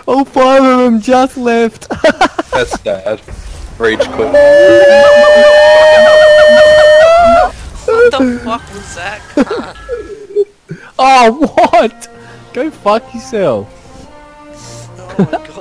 All 5 of them just left. That's sad. Rage quit. What the fuck was that? Oh, what? Go fuck yourself. Oh my god.